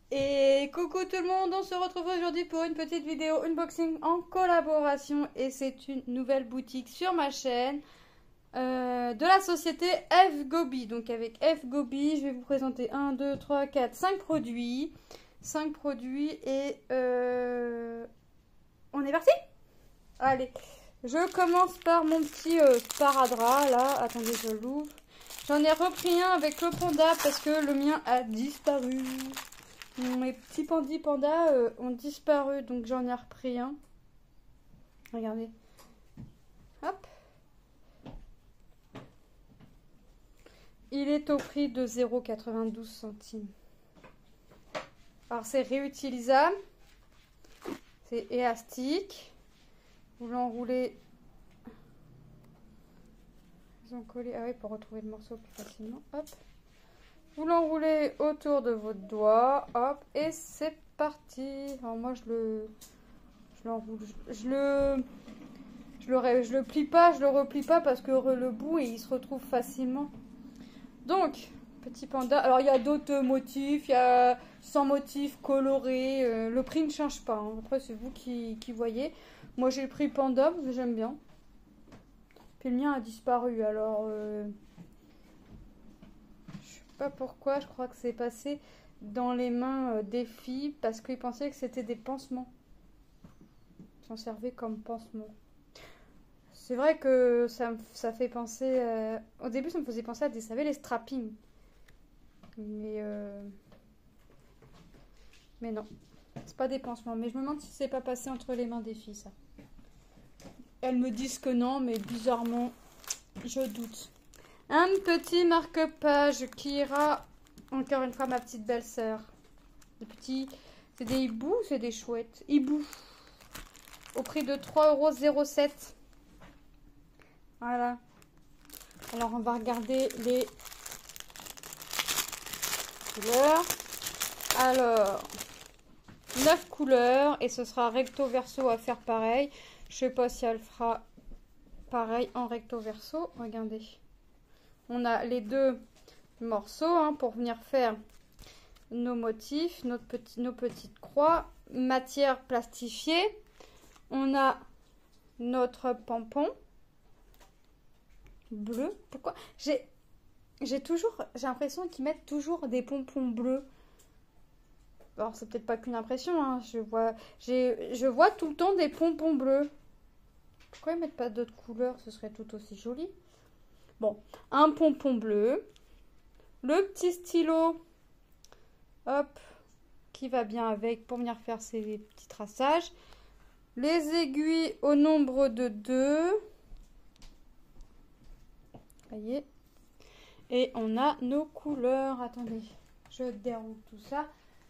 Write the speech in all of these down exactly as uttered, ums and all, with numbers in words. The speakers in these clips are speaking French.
Et coucou tout le monde, on se retrouve aujourd'hui pour une petite vidéo unboxing en collaboration et c'est une nouvelle boutique sur ma chaîne euh, de la société Fgobi. Donc avec Fgobi, je vais vous présenter un, deux, trois, quatre, cinq produits. cinq produits et euh, on est parti. Allez, je commence par mon petit euh, sparadrap là, attendez je l'ouvre. J'en ai repris un avec le panda parce que le mien a disparu. Mes petits pandis pandas euh, ont disparu, donc j'en ai repris un. Regardez. Hop. Il est au prix de zéro virgule quatre-vingt-douze centimes. Alors c'est réutilisable. C'est élastique. Vous l'enroulez. Ils ont collé. Ah oui, pour retrouver le morceau plus facilement. Hop. Vous l'enroulez autour de votre doigt, hop, et c'est parti. Alors moi je le, je l'enroule, je, je le, je le, je le plie pas, je le replie pas parce que le bout et il se retrouve facilement. Donc petit panda. Alors il y a d'autres motifs, il y a sans motifs colorés. Euh, le prix ne change pas. Hein. Après c'est vous qui, qui voyez. Moi j'ai le prix panda parce que j'aime bien. Puis le mien a disparu alors. Euh, Pas pourquoi, je crois que c'est passé dans les mains des filles parce qu'ils pensaient que c'était des pansements. Ils s'en servaient comme pansement. C'est vrai que ça, ça fait penser... Euh... Au début, ça me faisait penser à des, vous savez, les strappings. Mais... Euh... Mais non. C'est pas des pansements. Mais je me demande si c'est pas passé entre les mains des filles, ça. Elles me disent que non, mais bizarrement, je doute. Un petit marque-page qui ira encore une fois ma petite belle-sœur. Des petits, c'est des hiboux, c'est des chouettes. Hiboux. Au prix de trois euros zéro sept. Voilà. Alors on va regarder les couleurs. Alors, neuf couleurs et ce sera recto verso à faire pareil. Je sais pas si elle fera pareil en recto verso. Regardez. On a les deux morceaux hein, pour venir faire nos motifs, notre petit, nos petites croix, matière plastifiée. On a notre pompon bleu. Pourquoi j'ai j'ai toujours j'ai l'impression qu'ils mettent toujours des pompons bleus. Alors c'est peut-être pas qu'une impression. Hein, je vois j'ai je vois tout le temps des pompons bleus. Pourquoi ils mettent pas d'autres couleurs? Ce serait tout aussi joli. Bon, un pompon bleu, le petit stylo, hop, qui va bien avec pour venir faire ces petits traçages, les aiguilles au nombre de deux, voyez, et on a nos couleurs. Attendez, je déroule tout ça.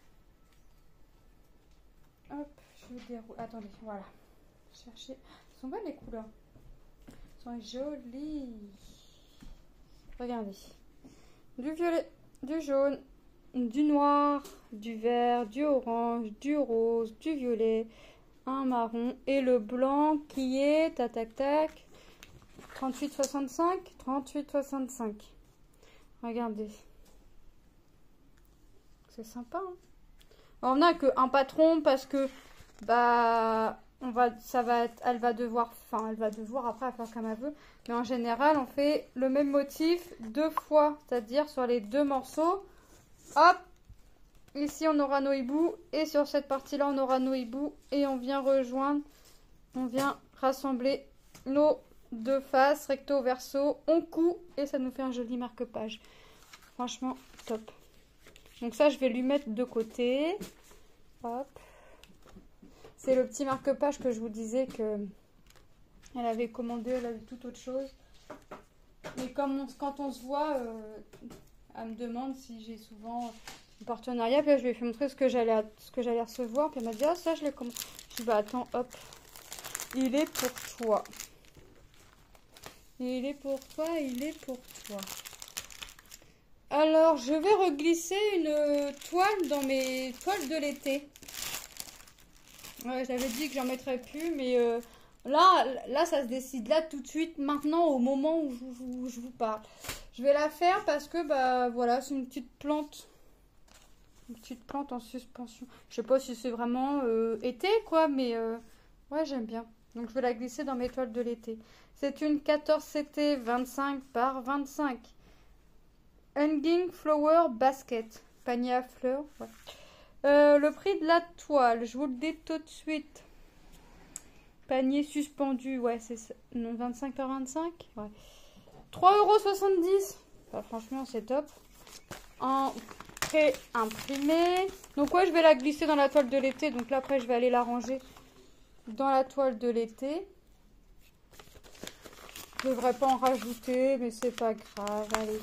Hop, je déroule. Attendez, voilà. Cherchez. Elles sont belles les couleurs. Elles sont jolies. Regardez, du violet, du jaune, du noir, du vert, du orange, du rose, du violet, un marron et le blanc qui est, tac tac tac, trente-huit soixante-cinq, trente-huit soixante-cinq. Regardez, c'est sympa. Hein, on n'a qu'un patron parce que bah on va, ça va être, elle va devoir, enfin elle va devoir après faire comme elle veut. Mais en général, on fait le même motif deux fois, c'est-à-dire sur les deux morceaux. Hop, ici on aura nos hiboux et sur cette partie-là on aura nos hiboux et on vient rejoindre, on vient rassembler nos deux faces recto verso, on coud et ça nous fait un joli marque-page. Franchement, top. Donc ça, je vais lui mettre de côté. Hop. C'est le petit marque-page que je vous disais que elle avait commandé, elle avait tout autre chose. Mais comme on, quand on se voit, euh, elle me demande si j'ai souvent un partenariat. Puis là, je lui ai fait montrer ce que j'allais ce que j'allais recevoir. Puis elle m'a dit, ah ça, je l'ai commandé. Je dis, bah attends, hop, il est pour toi. Il est pour toi, il est pour toi. Alors, je vais reglisser une toile dans mes toiles de l'été. Ouais, j'avais dit que j'en mettrais plus, mais euh, là, là, ça se décide là tout de suite, maintenant, au moment où je, où je vous parle. Je vais la faire parce que, bah, voilà, c'est une petite plante Une petite plante en suspension. Je sais pas si c'est vraiment euh, été, quoi, mais euh, ouais, j'aime bien. Donc, je vais la glisser dans mes toiles de l'été. C'est une quatorze C T vingt-cinq par vingt-cinq. Hanging Flower Basket. Panier à fleurs. Ouais. Euh, le prix de la toile, je vous le dis tout de suite. Panier suspendu, ouais, c'est ça. Non, vingt-cinq par vingt-cinq. Ouais. trois euros soixante-dix. Bah, franchement, c'est top. En pré-imprimé. Donc, ouais, je vais la glisser dans la toile de l'été. Donc, là, après, je vais aller la ranger dans la toile de l'été. Je ne devrais pas en rajouter, mais c'est pas grave. Allez.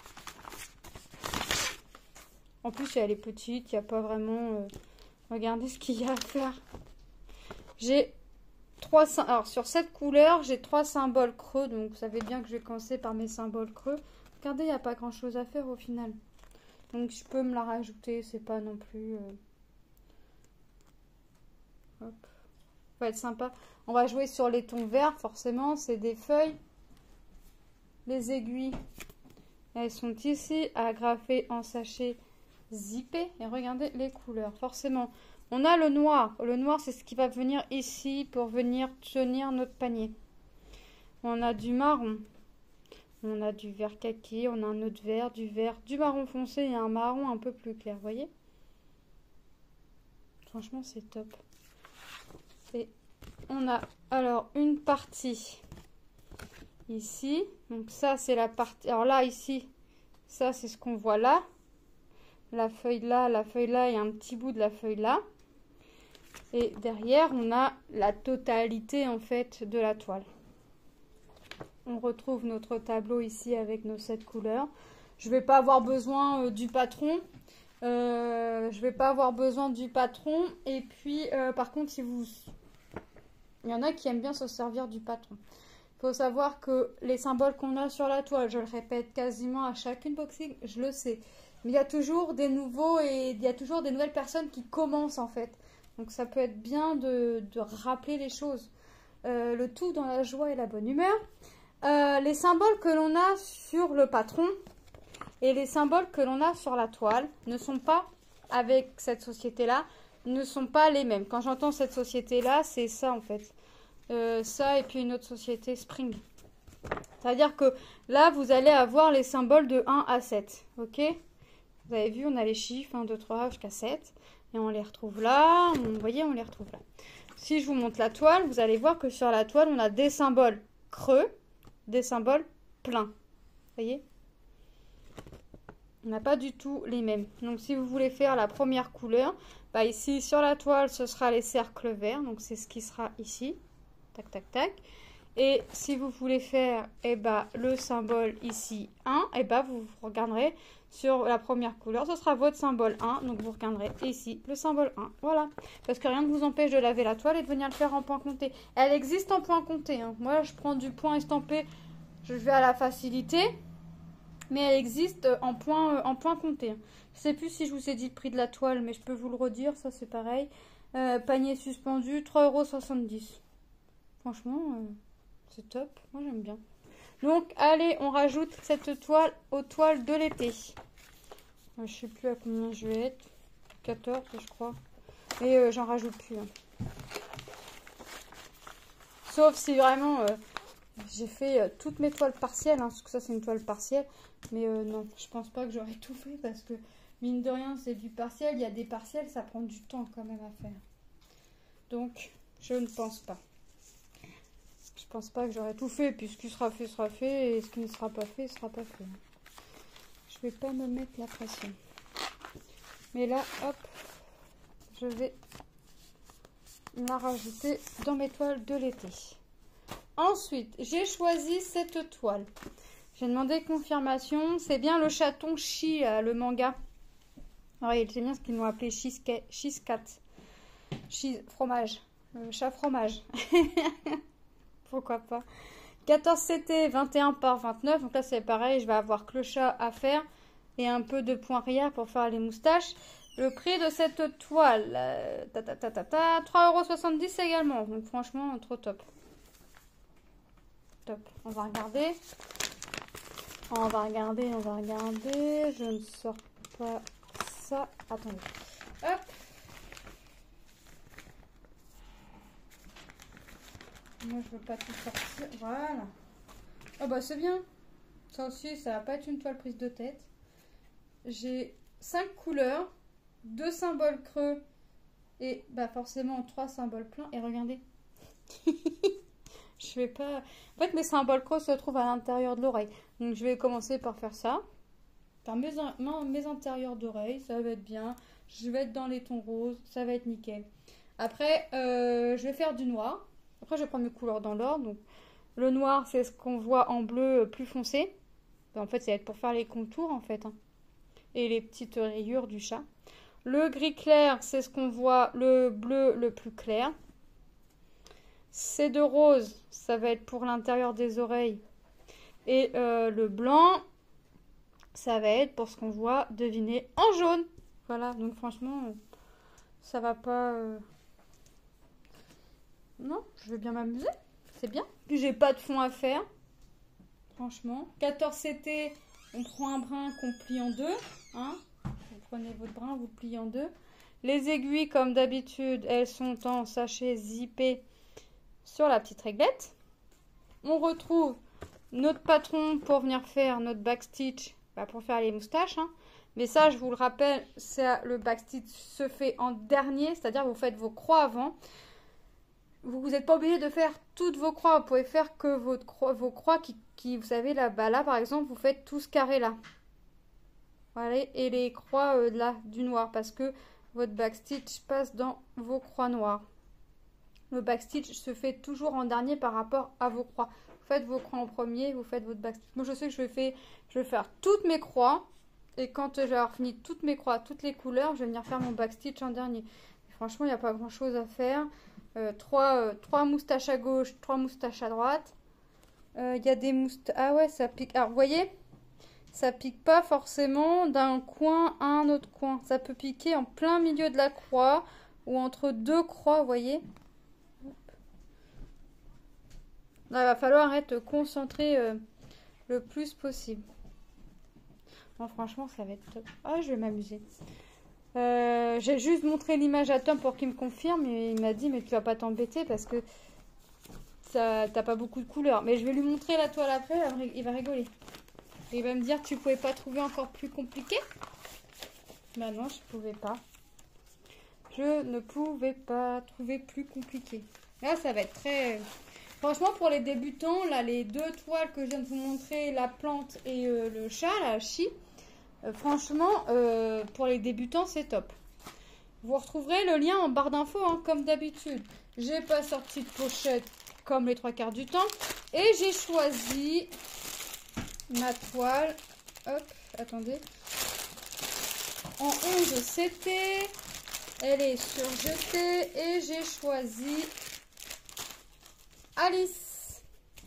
En plus, elle est petite. Il n'y a pas vraiment... Euh... Regardez ce qu'il y a à faire. J'ai trois... Alors, sur cette couleur, j'ai trois symboles creux. Donc, vous savez bien que je vais commencer par mes symboles creux. Regardez, il n'y a pas grand-chose à faire au final. Donc, je peux me la rajouter. C'est pas non plus... Euh... Hop. Ça va être sympa. On va jouer sur les tons verts, forcément. C'est des feuilles. Les aiguilles, elles sont ici, agrafées en sachet zippé. Et regardez les couleurs. Forcément, on a le noir. Le noir, c'est ce qui va venir ici pour venir tenir notre panier. On a du marron. On a du vert kaki. On a un autre vert, du vert, du marron foncé et un marron un peu plus clair. Vous voyez? Franchement, c'est top. Et on a alors une partie ici. Donc ça, c'est la partie... Alors là, ici, ça, c'est ce qu'on voit là. La feuille là, la feuille là et un petit bout de la feuille là. Et derrière, on a la totalité, en fait, de la toile. On retrouve notre tableau ici avec nos sept couleurs. Je ne vais pas avoir besoin euh, du patron. Euh, je ne vais pas avoir besoin du patron. Et puis, euh, par contre, si vous... Il y en a qui aiment bien se servir du patron. Il faut savoir que les symboles qu'on a sur la toile, je le répète quasiment à chaque unboxing, je le sais. Mais il y a toujours des nouveaux et il y a toujours des nouvelles personnes qui commencent en fait. Donc ça peut être bien de, de rappeler les choses. Euh, le tout dans la joie et la bonne humeur. Euh, les symboles que l'on a sur le patron et les symboles que l'on a sur la toile ne sont pas, avec cette société-là, ne sont pas les mêmes. Quand j'entends cette société-là, c'est ça en fait. Euh, ça et puis une autre société Spring. C'est-à-dire que là, vous allez avoir les symboles de un à sept. Ok? Vous avez vu, on a les chiffres un, deux, trois jusqu'à sept. Et on les retrouve là. Vous voyez, on les retrouve là. Si je vous montre la toile, vous allez voir que sur la toile, on a des symboles creux, des symboles pleins. Vous voyez? On n'a pas du tout les mêmes. Donc, si vous voulez faire la première couleur, bah ici, sur la toile, ce sera les cercles verts. Donc, c'est ce qui sera ici. Tac, tac, tac. Et si vous voulez faire eh ben, le symbole ici un, eh ben, vous regarderez sur la première couleur. Ce sera votre symbole un. Donc, vous regarderez ici le symbole un. Voilà. Parce que rien ne vous empêche de laver la toile et de venir le faire en point compté. Elle existe en point compté. Hein. Moi, je prends du point estampé. Je vais à la facilité. Mais elle existe en point, euh, en point compté. Je ne sais plus si je vous ai dit le prix de la toile, mais je peux vous le redire. Ça, c'est pareil. Euh, panier suspendu, trois euros soixante-dix. Franchement, euh, c'est top. Moi, j'aime bien. Donc, allez, on rajoute cette toile aux toiles de l'été. Euh, je sais plus à combien je vais être. quatorze, je crois. Et euh, j'en rajoute plus. Hein. Sauf si vraiment, euh, j'ai fait euh, toutes mes toiles partielles. Hein, parce que ça, c'est une toile partielle. Mais euh, non, je pense pas que j'aurais tout fait. Parce que, mine de rien, c'est du partiel. Il y a des partiels, ça prend du temps quand même à faire. Donc, je ne pense pas. Je pense pas que j'aurais tout fait, puis ce qui sera fait sera fait, et ce qui ne sera pas fait sera pas fait. Je vais pas me mettre la pression. Mais là, hop, je vais la rajouter dans mes toiles de l'été. Ensuite, j'ai choisi cette toile. J'ai demandé confirmation. C'est bien le chaton Chi, le manga. Alors, c'est bien ce qu'ils m'ont appelé Cheesecake, Cheesecat. Cheese, fromage. Le chat fromage. Pourquoi pas. quatorze C T, vingt et un par vingt-neuf. Donc là, c'est pareil. Je vais avoir que le chat à faire. Et un peu de poinrière pour faire les moustaches. Le prix de cette toile. Euh, ta, ta, ta, ta, ta, trois euros soixante-dix également. Donc franchement, trop top. Top. On va regarder. On va regarder, on va regarder. Je ne sors pas ça. Attendez. Hop. Moi, je veux pas tout sortir. Voilà. Oh bah c'est bien. Ça aussi, ça va pas être une toile prise de tête. J'ai cinq couleurs, deux symboles creux et bah forcément trois symboles pleins. Et regardez. Je vais pas... En fait, mes symboles creux se trouvent à l'intérieur de l'oreille. Donc, je vais commencer par faire ça. Faire mes, mes intérieurs d'oreille, ça va être bien. Je vais être dans les tons roses, ça va être nickel. Après, euh, je vais faire du noir. Après, je vais prendre mes couleurs dans l'ordre. Donc, le noir, c'est ce qu'on voit en bleu plus foncé. En fait, ça va être pour faire les contours, en fait. Hein. Et les petites rayures du chat. Le gris clair, c'est ce qu'on voit le bleu le plus clair. Ces deux roses, ça va être pour l'intérieur des oreilles. Et euh, le blanc, ça va être pour ce qu'on voit deviner en jaune. Voilà, donc franchement, ça va pas... Euh... Non, je vais bien m'amuser. C'est bien. Puis j'ai pas de fond à faire. Franchement. quatorze C T, on prend un brin qu'on plie en deux. Hein. Vous prenez votre brin, vous le pliez en deux. Les aiguilles, comme d'habitude, elles sont en sachet zippé sur la petite réglette. On retrouve notre patron pour venir faire notre backstitch, bah pour faire les moustaches. Hein. Mais ça, je vous le rappelle, c'est le backstitch se fait en dernier, c'est-à-dire vous faites vos croix avant. Vous n'êtes pas obligé de faire toutes vos croix. Vous pouvez faire que votre croix, vos croix qui, qui, vous savez, là, bah là, par exemple, vous faites tout ce carré-là. Voilà, et les croix euh, là, du noir, parce que votre backstitch passe dans vos croix noires. Le backstitch se fait toujours en dernier par rapport à vos croix. Vous faites vos croix en premier, vous faites votre backstitch. Moi, je sais que je vais, faire, je vais faire toutes mes croix. Et quand je vais avoir fini toutes mes croix, toutes les couleurs, je vais venir faire mon backstitch en dernier. Et franchement, il n'y a pas grand-chose à faire. Euh, trois, euh, trois moustaches à gauche, trois moustaches à droite. Il euh, y a des moustaches... Ah ouais, ça pique. Alors, vous voyez, ça pique pas forcément d'un coin à un autre coin. Ça peut piquer en plein milieu de la croix ou entre deux croix, vous voyez. Là, il va falloir être concentré euh, le plus possible. Bon, franchement, ça va être top. Ah, je vais m'amuser. Euh, J'ai juste montré l'image à Tom pour qu'il me confirme. Et il m'a dit, mais tu vas pas t'embêter parce que ça t'as pas beaucoup de couleurs. Mais je vais lui montrer la toile après. Il va rigoler. Et il va me dire, tu pouvais pas trouver encore plus compliqué? Bah non, je pouvais pas. Je ne pouvais pas trouver plus compliqué. Là, ça va être très... Franchement, pour les débutants, là, les deux toiles que je viens de vous montrer, la plante et euh, le chat, la chi, euh, franchement, euh, pour les débutants, c'est top. Vous retrouverez le lien en barre d'infos, hein, comme d'habitude. J'ai pas sorti de pochette comme les trois quarts du temps. Et j'ai choisi ma toile. Hop, attendez. En onze C T. Elle est surjetée. Et j'ai choisi... Alice.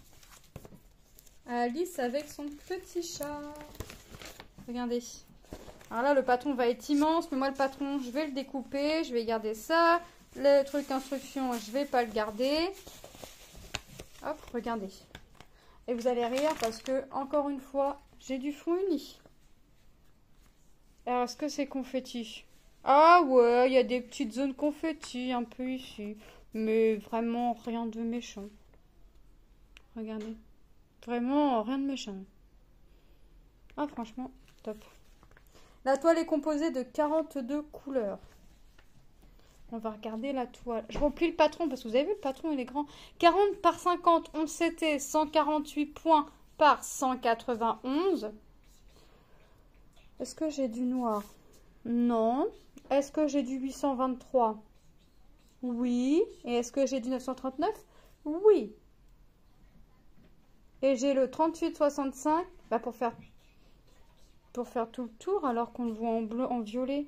Alice avec son petit chat. Regardez. Alors là, le patron va être immense. Mais moi, le patron, je vais le découper. Je vais garder ça. Le truc instruction, je vais pas le garder. Hop, regardez. Et vous allez rire parce que, encore une fois, j'ai du fond uni. Alors, est-ce que c'est confetti? Ah ouais, il y a des petites zones confetti un peu ici. Mais vraiment rien de méchant. Regardez. Vraiment rien de méchant. Ah franchement, top. La toile est composée de quarante-deux couleurs. On va regarder la toile. Je replie le patron parce que vous avez vu, le patron il est grand. quarante par cinquante, onze C T, cent quarante-huit points par cent quatre-vingt-onze. Est-ce que j'ai du noir? Non. Est-ce que j'ai du huit cent vingt-trois? Oui. Et est-ce que j'ai du neuf cent trente-neuf? Oui. Et j'ai le trente-huit soixante-cinq bah pour faire pour faire tout le tour alors qu'on le voit en bleu, en violet.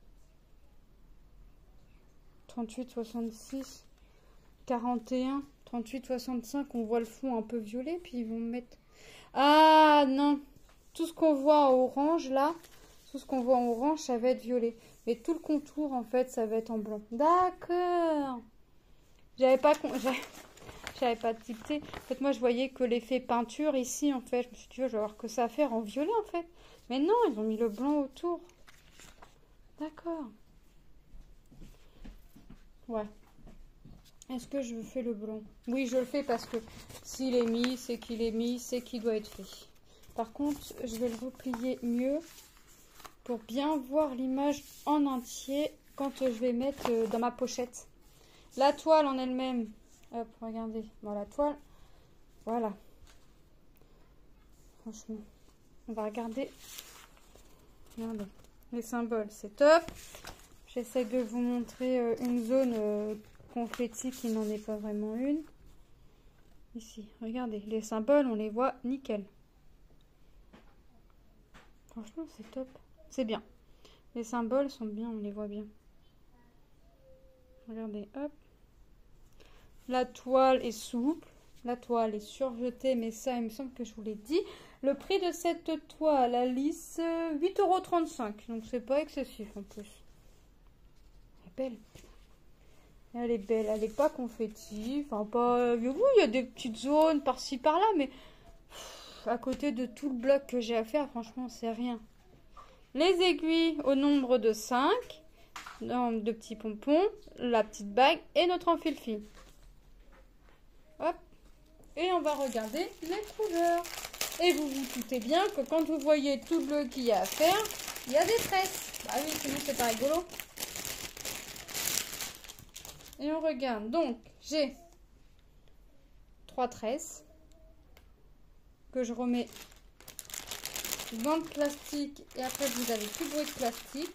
trente-huit soixante-six, quarante et un, trente-huit soixante-cinq, on voit le fond un peu violet, puis ils vont mettre... Ah non, tout ce qu'on voit en orange là, tout ce qu'on voit en orange, ça va être violet. Mais tout le contour en fait, ça va être en blanc. D'accord. J'avais pas... J'avais pas tilté. En fait, moi, je voyais que l'effet peinture ici, en fait. Je me suis dit, je vais avoir que ça à faire en violet, en fait. Mais non, ils ont mis le blanc autour. D'accord. Ouais. Est-ce que je fais le blanc? Oui, je le fais parce que s'il est mis, c'est qu'il est mis, c'est qu'il doit être fait. Par contre, je vais le replier mieux pour bien voir l'image en entier quand je vais mettre dans ma pochette. La toile en elle-même. Hop, regardez. Bon, la toile. Voilà. Franchement, on va regarder. Regardez. Les symboles, c'est top. J'essaie de vous montrer euh, une zone euh, confetti qui n'en est pas vraiment une. Ici, regardez, les symboles, on les voit nickel. Franchement, c'est top. C'est bien. Les symboles sont bien, on les voit bien. Regardez, hop. La toile est souple. La toile est surjetée, mais ça, il me semble que je vous l'ai dit. Le prix de cette toile, la lisse, huit euros trente-cinq. Donc, c'est pas excessif en plus. Elle est belle. Elle est belle. Elle n'est pas confetti. Enfin, pas... Oui, il y a des petites zones par-ci, par-là, mais pff, à côté de tout le bloc que j'ai à faire, franchement, c'est rien. Les aiguilles au nombre de cinq. De petits pompons. La petite bague et notre enfile-fil. Hop. Et on va regarder les couleurs. Et vous vous doutez bien que quand vous voyez tout le bleu qu'il y a à faire, il y a des tresses. Ah oui, sinon c'est pas rigolo. Et on regarde. Donc, j'ai trois tresses que je remets dans le plastique. Et après, vous avez plus de bruit de plastique.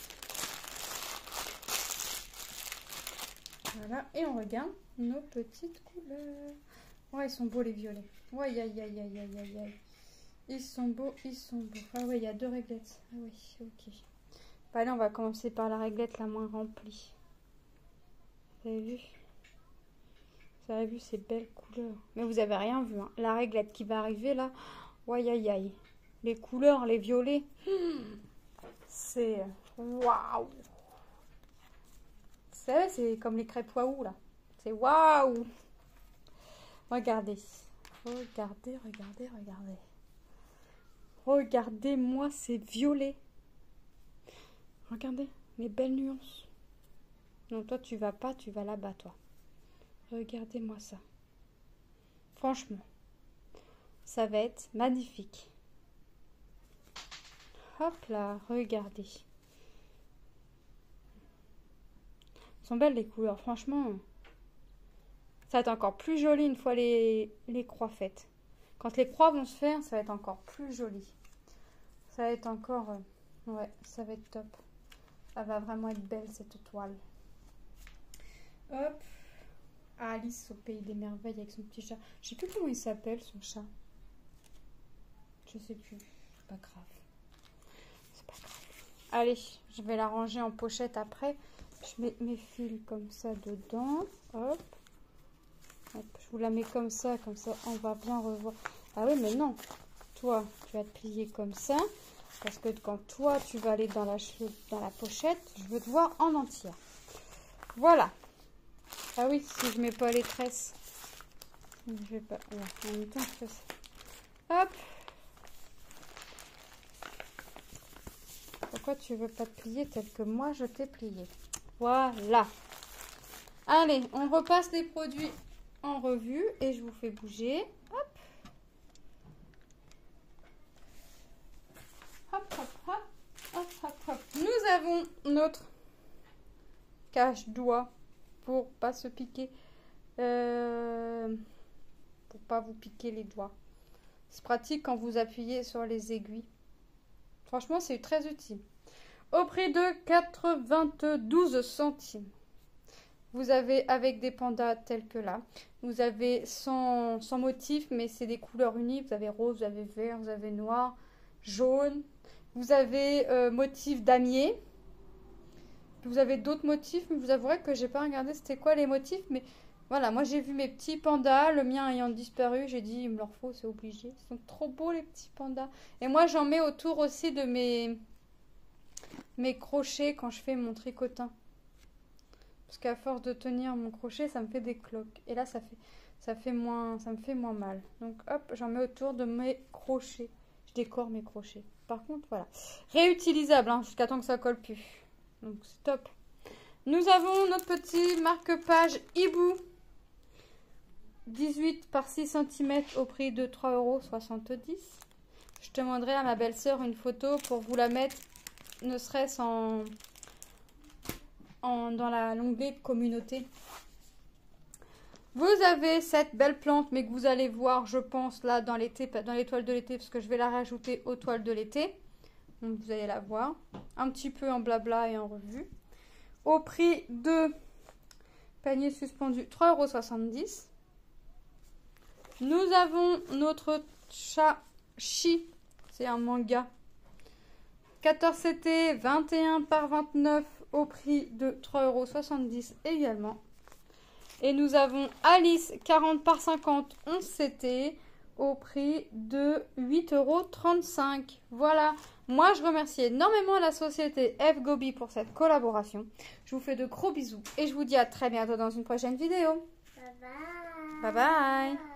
Voilà. Et on regarde nos petites couleurs. Ouais, ils sont beaux les violets. Ouais, aïe, aïe, aïe, aïe, aïe, aïe. Ils sont beaux, ils sont beaux. Ah ouais, il y a deux réglettes. Ah oui, ok. Bah là, on va commencer par la réglette la moins remplie. Vous avez vu? Vous avez vu ces belles couleurs? Mais vous avez rien vu, hein. La réglette qui va arriver là. Ouais, aïe, aïe. Les couleurs, les violets. C'est... Waouh! Vous savez, c'est comme les crêpes waouh là. C'est waouh! Regardez. Regardez, regardez, regardez. Regardez-moi ces violets. Regardez les belles nuances. Non, toi, tu vas pas, tu vas là-bas, toi. Regardez-moi ça. Franchement, ça va être magnifique. Hop là, regardez. Elles sont belles les couleurs, franchement. Ça va être encore plus joli une fois les, les croix faites. Quand les croix vont se faire, ça va être encore plus joli. Ça va être encore... Euh, ouais, ça va être top. Elle va vraiment être belle, cette toile. Hop. Alice au pays des merveilles avec son petit chat. Je sais plus comment il s'appelle, son chat. Je sais plus. C'est pas grave. C'est pas grave. Allez, je vais la ranger en pochette après. Je mets mes fils comme ça dedans. Hop. Hop, je vous la mets comme ça, comme ça, on va bien revoir. Ah oui, mais non. Toi, tu vas te plier comme ça. Parce que quand toi, tu vas aller dans la, dans la pochette, je veux te voir en entière. Voilà. Ah oui, si je mets pas les tresses. Je vais pas... Ouais, en même temps, je fais ça. Hop. Pourquoi tu veux pas te plier tel que moi, je t'ai plié? Voilà. Allez, on repasse les produits en revue et je vous fais bouger. Hop. Hop, hop, hop. Hop, hop, hop. Nous avons notre cache-doigt pour pas se piquer. Euh, pour pas vous piquer les doigts. C'est pratique quand vous appuyez sur les aiguilles. Franchement, c'est très utile. Au prix de quatre-vingt-douze centimes. Vous avez avec des pandas tels que là. Vous avez sans, sans motif, mais c'est des couleurs unies. Vous avez rose, vous avez vert, vous avez noir, jaune. Vous avez euh, motif damier. Vous avez d'autres motifs, mais vous avouerez que j'ai pas regardé c'était quoi les motifs. Mais voilà, moi j'ai vu mes petits pandas, le mien ayant disparu. J'ai dit, il me leur faut, c'est obligé. Ils sont trop beaux les petits pandas. Et moi j'en mets autour aussi de mes, mes crochets quand je fais mon tricotin. Parce qu'à force de tenir mon crochet, ça me fait des cloques. Et là, ça fait, ça fait moins, ça me fait moins mal. Donc, hop, j'en mets autour de mes crochets. Je décore mes crochets. Par contre, voilà. Réutilisable, hein, jusqu'à temps que ça colle plus. Donc c'est top. Nous avons notre petit marque-page Hibou. dix-huit par six centimètres au prix de trois euros soixante-dix. Je demanderai à ma belle-sœur une photo pour vous la mettre, ne serait-ce en, en dans la l'onglet communauté. Vous avez cette belle plante, mais que vous allez voir, je pense, là, dans l'été, dans les toiles de l'été, parce que je vais la rajouter aux toiles de l'été. Donc, vous allez la voir. Un petit peu en blabla et en revue. Au prix de panier suspendu, trois euros soixante-dix. Nous avons notre chat Chi. C'est un manga. quatorze C T, vingt et un par vingt-neuf, au prix de trois euros soixante-dix également. Et nous avons Alice quarante par cinquante, onze C T au prix de huit euros trente-cinq. Voilà, moi je remercie énormément la société F Gobi pour cette collaboration. Je vous fais de gros bisous et je vous dis à très bientôt dans une prochaine vidéo. Bye bye. Bye bye.